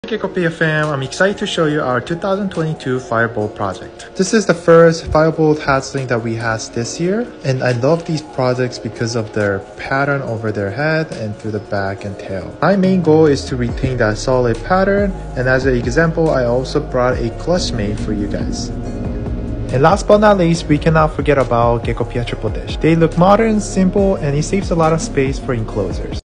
Gekopia fam, I'm excited to show you our 2022 Firebold project. This is the first Firebold hatchling that we had this year, and I love these projects because of their pattern over their head and through the back and tail. My main goal is to retain that solid pattern, and as an example, I also brought a clutch mate for you guys. And last but not least, we cannot forget about Gekopia Triple Dish. They look modern, simple, and it saves a lot of space for enclosures.